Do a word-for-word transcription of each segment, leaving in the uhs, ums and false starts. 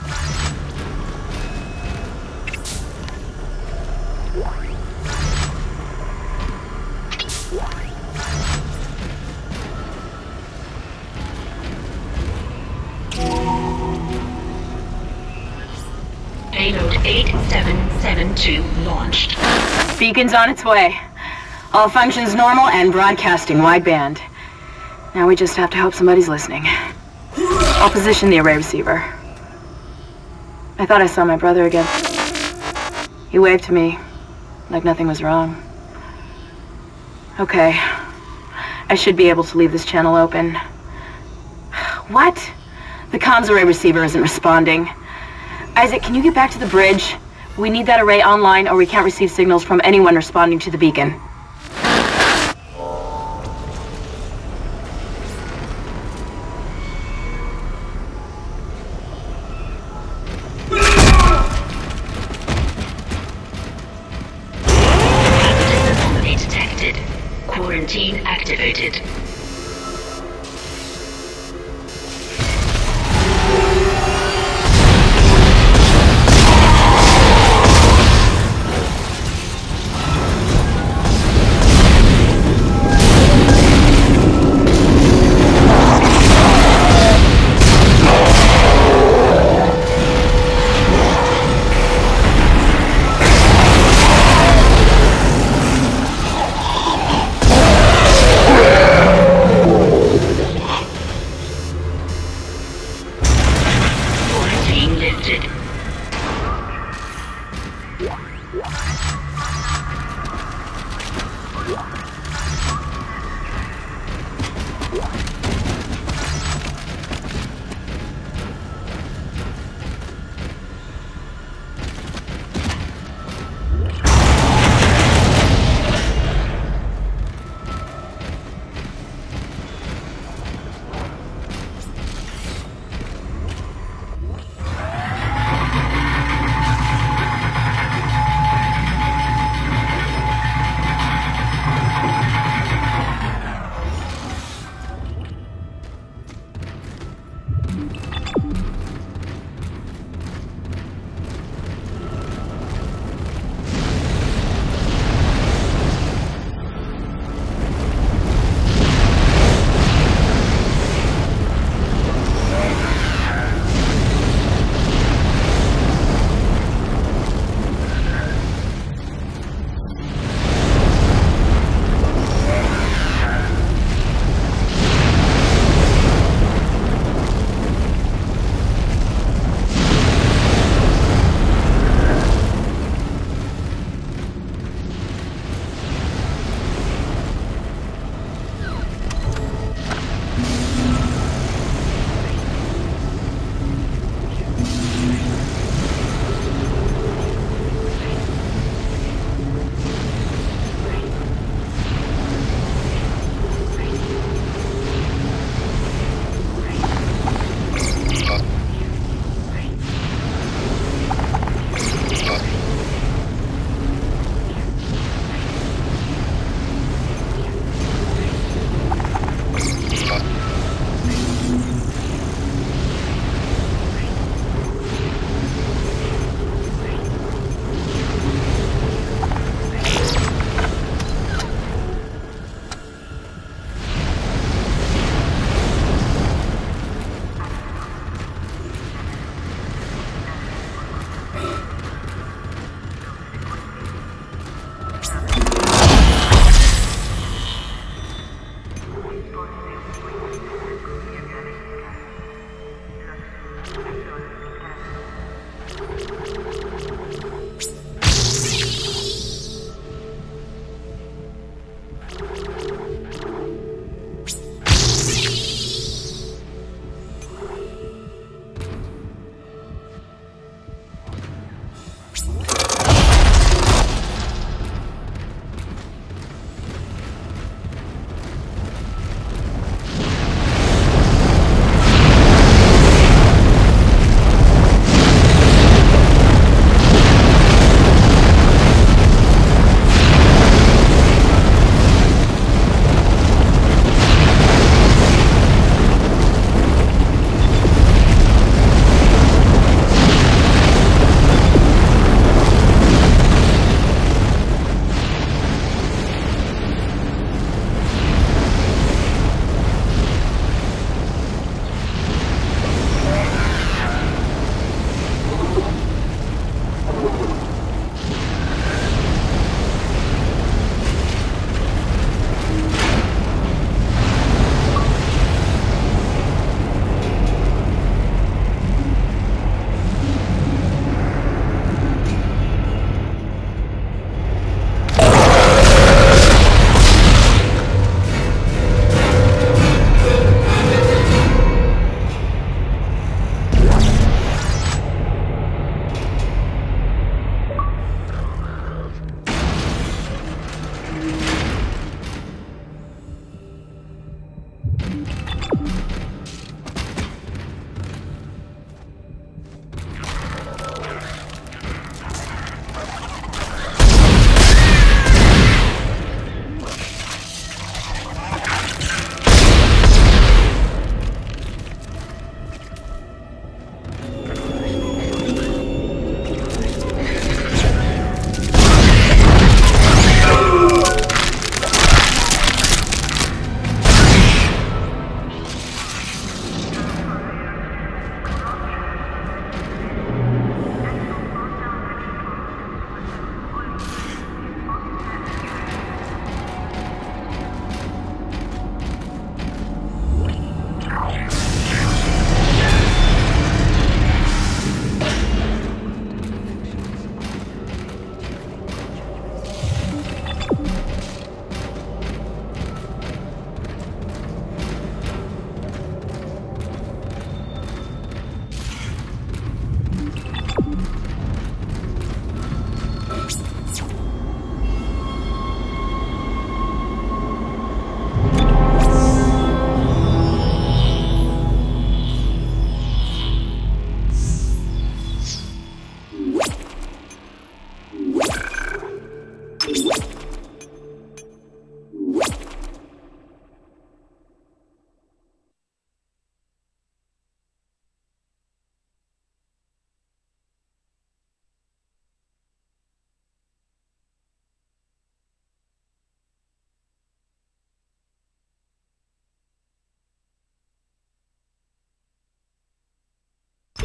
Payload eight seven seven two launched. Beacon's on its way. All functions normal and broadcasting wideband. Now we just have to hope somebody's listening. I'll position the array receiver. I thought I saw my brother again. He waved to me, like nothing was wrong. Okay. I should be able to leave this channel open. What? The comms array receiver isn't responding. Isaac, can you get back to the bridge? We need that array online or we can't receive signals from anyone responding to the beacon. Anomaly detected. Quarantine activated.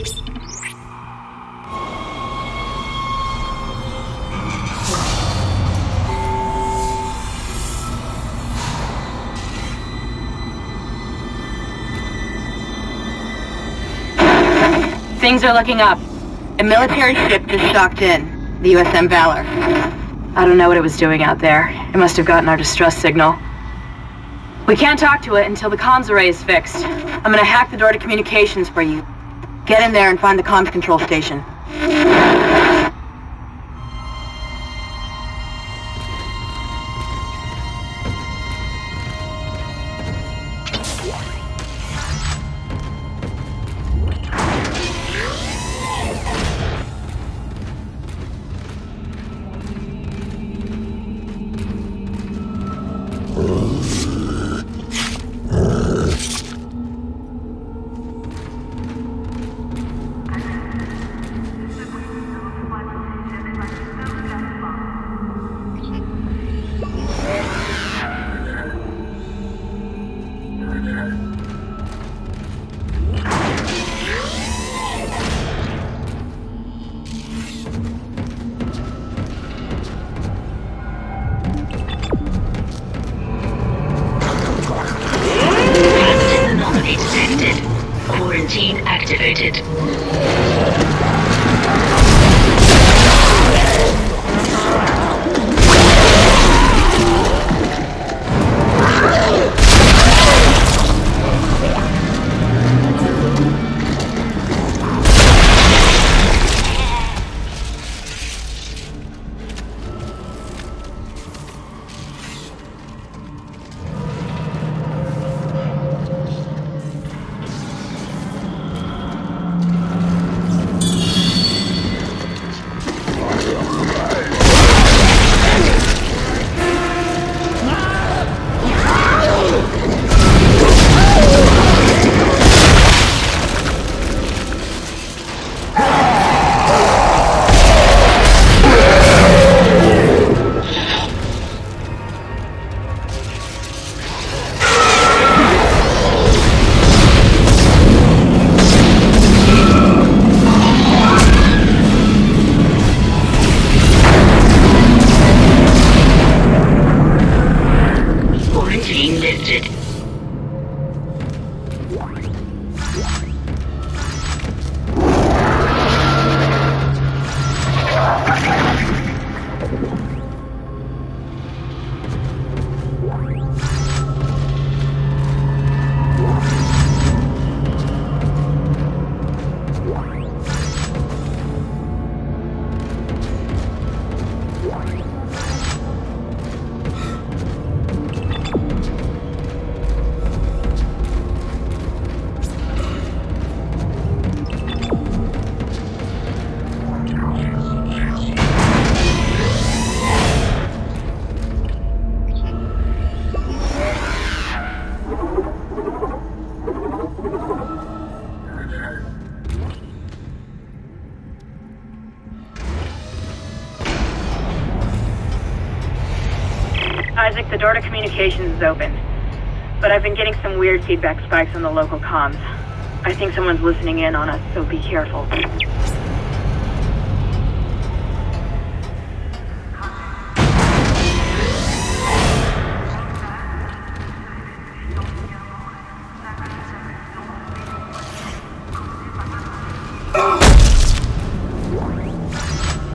Things are looking up. A military ship just shocked in, the U S M Valor. I don't know what it was doing out there. It must have gotten our distress signal. We can't talk to it until the comms array is fixed. I'm gonna hack the door to communications for you. Get in there and find the comms control station. Quarantine activated. Isaac, the door to communications is open. But I've been getting some weird feedback spikes on the local comms. I think someone's listening in on us, so be careful.